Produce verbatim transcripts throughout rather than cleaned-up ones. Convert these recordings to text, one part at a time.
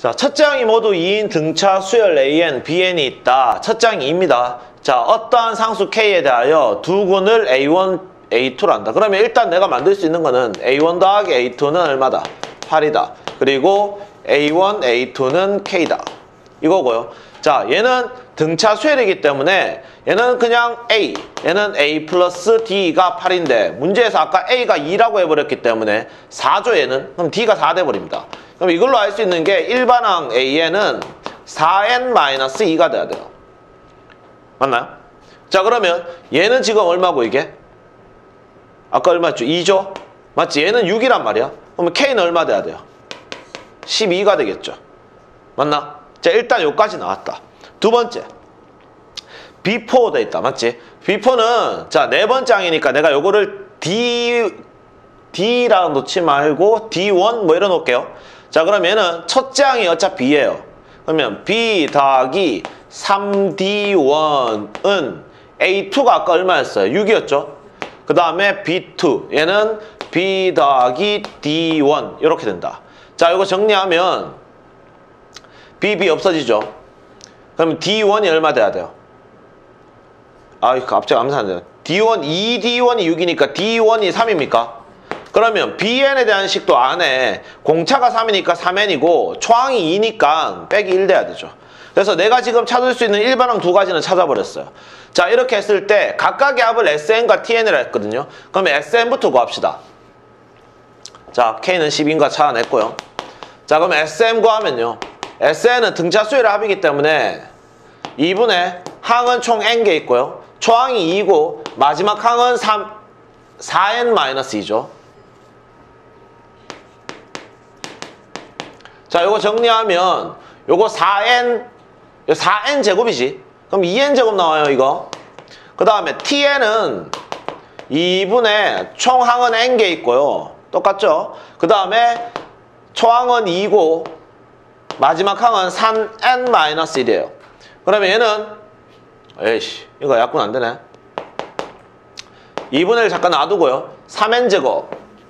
자, 첫 장이 모두 이인 등차 수열 에이엔, 비엔이 있다. 첫 장이 이입니다. 자, 어떠한 상수 K에 대하여 두 군을 에이원, 에이투로 한다. 그러면 일단 내가 만들 수 있는 거는 에이원 더하기 에이투는 얼마다? 팔이다. 그리고 에이원, 에이투는 K다. 이거고요. 자, 얘는 등차 수열이기 때문에 얘는 그냥 A, 얘는 A 플러스 D가 팔인데 문제에서 아까 A가 이라고 해버렸기 때문에 사죠 얘는. 그럼 D가 사 돼버립니다. 그럼 이걸로 알 수 있는 게 일반항 A에는 사 엔 마이너스 이가 돼야 돼요. 맞나요? 자, 그러면 얘는 지금 얼마고 이게? 아까 얼마였죠? 이죠? 맞지? 얘는 육이란 말이야. 그러면 K는 얼마 돼야 돼요? 십이가 되겠죠. 맞나? 자, 일단 여기까지 나왔다. 두 번째, 비 사 돼 있다. 맞지? 비 사는 자, 네 번째 항이니까 내가 요거를 D, D라고 놓지 말고 디 원 뭐 이래 놓을게요. 자, 그럼 얘는 첫째 항이 어차피 B예요. 그러면 B 더하기 삼 디 원은 에이투가 아까 얼마였어요? 육이었죠? 그 다음에 비 투, 얘는 B 더하기 디 원 이렇게 된다. 자, 이거 정리하면 비, B 없어지죠? 그럼 디 원이 얼마 돼야 돼요? 아, 갑자기 암산돼요. 디 원, 이 디 원이 육이니까 디 원이 삼입니까? 그러면 비엔에 대한 식도 안에 공차가 삼이니까 삼 엔이고 초항이 이니까 빼기 일 돼야 되죠. 그래서 내가 지금 찾을 수 있는 일반항 두 가지는 찾아버렸어요. 자, 이렇게 했을 때 각각의 합을 에스엔과 티엔이라 했거든요. 그러면 에스엔부터 구합시다. 자, K는 십인가 찾아냈고요. 자, 그럼 에스엔 구하면요. 에스엔은 등차 수열의 합이기 때문에 이분의 항은 총 N개 있고요. 초항이 이고 마지막 항은 삼, 사 엔 마이너스 이죠. 자, 요거 정리하면 요거 사 엔, 사 엔 제곱이지. 그럼 이 엔 제곱 나와요, 이거. 그 다음에 티엔은 이분의 총항은 N개 있고요. 똑같죠? 그 다음에 초항은 이고 마지막 항은 삼 엔 마이너스 일이에요. 그러면 얘는 에이씨, 이거 약분 안 되네. 이분의 일 잠깐 놔두고요. 삼 엔 제곱.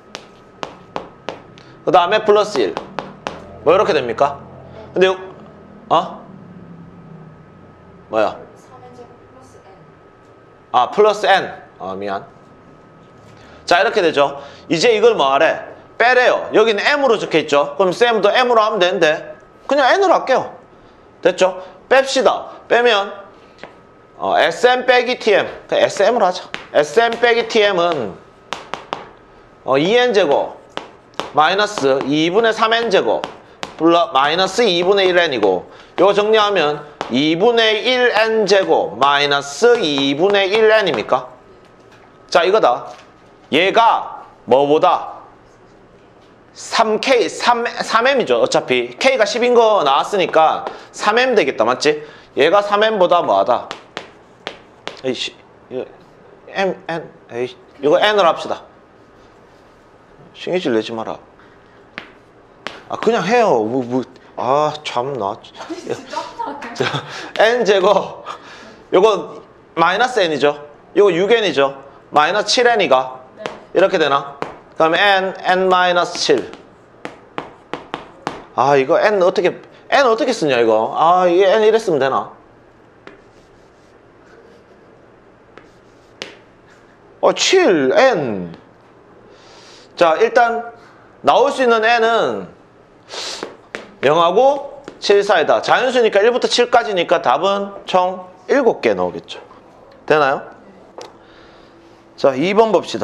그 다음에 플러스 일. 뭐 이렇게 됩니까? 근데 요, 어? 뭐야? 삼 엔 제곱 플러스 N. 아, 플러스 N. 아, 미안. 자, 이렇게 되죠. 이제 이걸 뭐 하래? 빼래요. 여기는 M으로 적혀있죠. 그럼 쌤도 M으로 하면 되는데 그냥 N으로 할게요. 됐죠? 뺍시다. 빼면 어, 에스엠 빼기 티엠. 그냥 에스엠으로 하자. 에스엠 빼기 티엠은 어, 이 엔 제곱 마이너스 이분의 삼 엔 제곱 플러 마이너스 이분의 일 엔이고 이거 정리하면 이분의 일 엔 제곱 마이너스 이분의 일 엔입니까? 자, 이거다. 얘가 뭐보다 삼 케이, 삼, 삼 엠이죠. 어차피 K가 십인 거 나왔으니까 삼 엠 되겠다. 맞지? 얘가 삼 엠보다 뭐하다? 에이씨, 이거 M, N, 에이, 이거 N으로 합시다. 신경질 내지 마라. 아, 그냥 해요. 뭐, 뭐, 아, 참나. 자, N 제곱. 요거 마이너스 N이죠. 요거 육 엔이죠. 마이너스 칠 엔이가. 네. 이렇게 되나? 그럼 N, N 마이너스 칠. 아, 이거 N 어떻게, N 어떻게 쓰냐, 이거. 아, 이게 N 이랬으면 되나? 어, 칠, N. 자, 일단 나올 수 있는 N은 영하고 칠 사이다. 자연수니까 일부터 칠까지니까 답은 총 일곱 개 나오겠죠. 되나요? 자, 이 번 봅시다.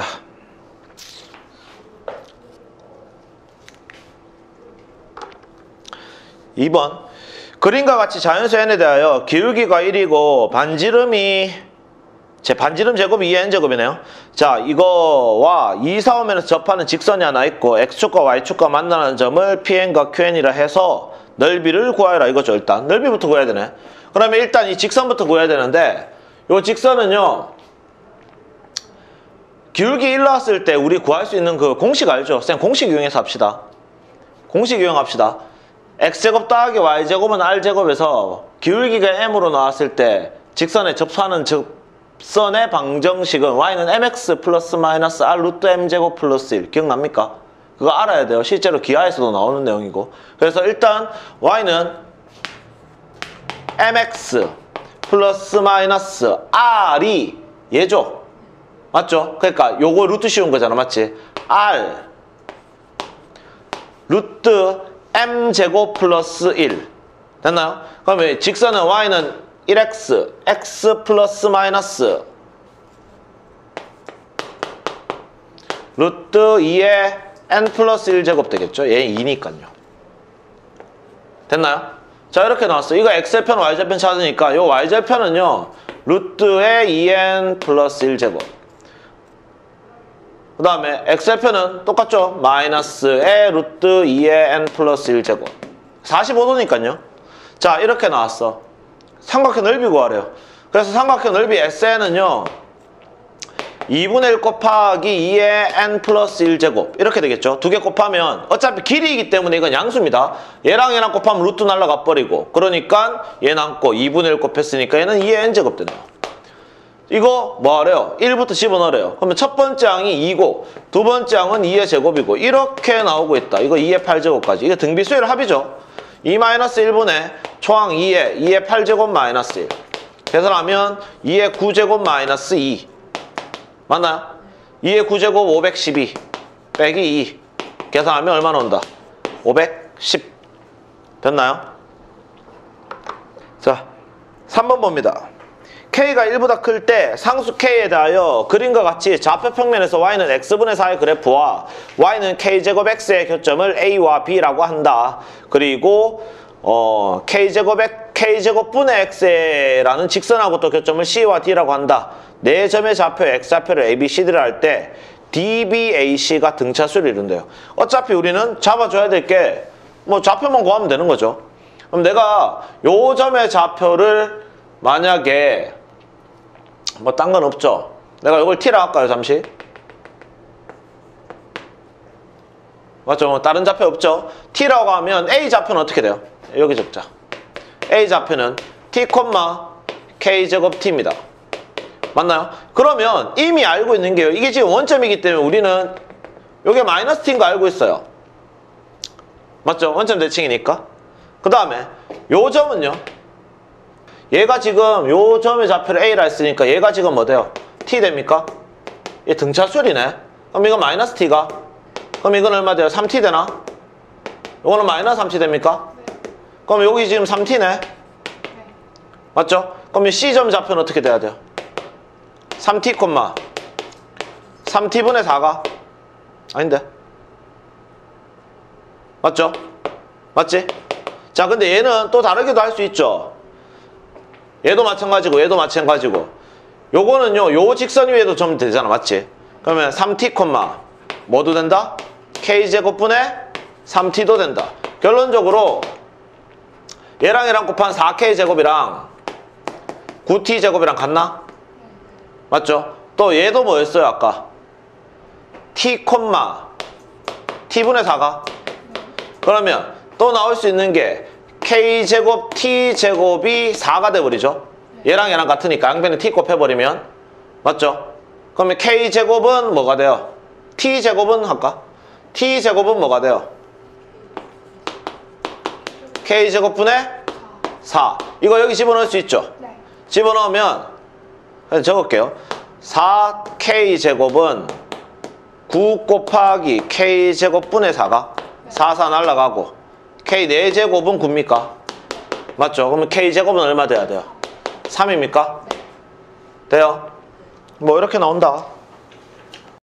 이 번. 그림과 같이 자연수 N에 대하여 기울기가 일이고 반지름이 제 반지름 제곱이 이 엔 제곱이네요. 자, 이거와 이, 사, 오면에서 접하는 직선이 하나 있고 X축과 Y축과 만나는 점을 피엔과 큐엔이라 해서 넓이를 구하여라 이거죠. 일단 넓이부터 구해야 되네. 그러면 일단 이 직선부터 구해야 되는데 이 직선은요, 기울기 일 나왔을 때 우리 구할 수 있는 그 공식 알죠? 쌤 공식 이용해서 합시다. 공식 이용합시다. X제곱 더하기 Y제곱은 R제곱에서 기울기가 M으로 나왔을 때 직선에 접수하는 즉 선의 방정식은 Y는 엠엑스 플러스 마이너스 R 루트 M제곱 플러스 일. 기억납니까? 그거 알아야 돼요. 실제로 기하에서도 나오는 내용이고. 그래서 일단 y는 엠엑스 플러스 마이너스 r이 얘죠. 맞죠? 그러니까 요거 루트 씌운 거잖아. 맞지? r 루트 m제곱 플러스 일 됐나요? 그러면 직선은 y는 일 엑스 x 플러스 마이너스 루트 이의 n 플러스 일 제곱 되겠죠? 얘 이니까요. 됐나요? 자, 이렇게 나왔어요. 이거 x절편, y절편 찾으니까 요 y절편은요. 루트의 이 엔 플러스 일 제곱. 그 다음에 x절편은 똑같죠? 마이너스의 루트 이의 n 플러스 일 제곱. 사십오 도니까요. 자, 이렇게 나왔어. 삼각형 넓이 구하래요. 그래서 삼각형 넓이 에스엔은요. 이분의 일 곱하기 이의 n 플러스 일 제곱 이렇게 되겠죠. 두 개 곱하면 어차피 길이이기 때문에 이건 양수입니다. 얘랑 얘랑 곱하면 루트 날라가 버리고 그러니까 얘 남고 이분의 일 곱했으니까 얘는 이의 n 제곱 되네요. 이거 뭐 하래요? 일부터 집어넣으래요. 그러면 첫 번째 항이 이고 두 번째 항은 이의 제곱이고 이렇게 나오고 있다. 이거 이의 팔 제곱까지. 이거 등비수열 합이죠. 이 마이너스 일분의 초항 이의 이의 팔 제곱 마이너스 일 계산하면 이의 구 제곱 마이너스 이 맞나요? 이의 구 제곱 오백십이 빼기 이 계산하면 얼마 나온다? 오백십 됐나요? 자, 삼 번 봅니다. K가 일보다 클 때 상수 K에 대하여 그림과 같이 좌표 평면에서 y는 x분의 사의 그래프와 y는 K제곱 x의 교점을 A와 B라고 한다. 그리고 어, K제곱의 K제곱분의 x라는 직선하고 또 교점을 C와 D라고 한다. 네 점의 좌표 X좌표를 A, B, C를 할 때 디, B, A, C가 등차수를 이룬대요. 어차피 우리는 잡아줘야 될 게 뭐 좌표만 구하면 되는 거죠. 그럼 내가 요 점의 좌표를 만약에 뭐 딴 건 없죠. 내가 이걸 T라 할까요? 잠시. 맞죠? 뭐 다른 좌표 없죠? T라고 하면 A 좌표는 어떻게 돼요? 여기 적자. A 좌표는 T, K제곱 T입니다. 맞나요? 그러면 이미 알고 있는 게요. 이게 지금 원점이기 때문에 우리는 이게 마이너스 T인 거 알고 있어요. 맞죠? 원점 대칭이니까. 그 다음에 요 점은요. 얘가 지금 요 점의 좌표를 A라 했으니까 얘가 지금 뭐 돼요? T 됩니까? 얘 등차수열이네. 그럼 이건 마이너스 T가? 그럼 이건 얼마 돼요? 삼 티 되나? 이거는 마이너스 삼 티 됩니까? 네. 그럼 여기 지금 삼 티네? 네. 맞죠? 그럼 이 C점 좌표는 어떻게 돼야 돼요? 삼 티, 삼 티분의 사가? 아닌데? 맞죠? 맞지? 자, 근데 얘는 또 다르게도 할 수 있죠. 얘도 마찬가지고 얘도 마찬가지고 요거는요 요 직선 위에도 점 되잖아. 맞지? 그러면 삼 티, 뭐도 된다? K제곱분의 삼 티도 된다. 결론적으로 얘랑 얘랑 곱한 사 케이 제곱이랑 구 티 제곱이랑 같나? 맞죠? 또 얘도 뭐였어요 아까? T, T분의 사가? 그러면 또 나올 수 있는 게 K제곱 T제곱이 사가 돼버리죠? 얘랑 얘랑 같으니까 양변에 T 곱해버리면 맞죠? 그러면 K제곱은 뭐가 돼요? T제곱은 할까? T제곱은 뭐가 돼요? K제곱분의 사. 이거 여기 집어넣을 수 있죠? 네. 집어넣으면 적을게요. 사 케이 제곱은 구 곱하기 K제곱분의 사가 사, 사 날라가고 K 네 제곱은 구입니까? 맞죠? 그러면 K제곱은 얼마 돼야 돼요? 삼입니까? 네. 돼요? 뭐 이렇게 나온다.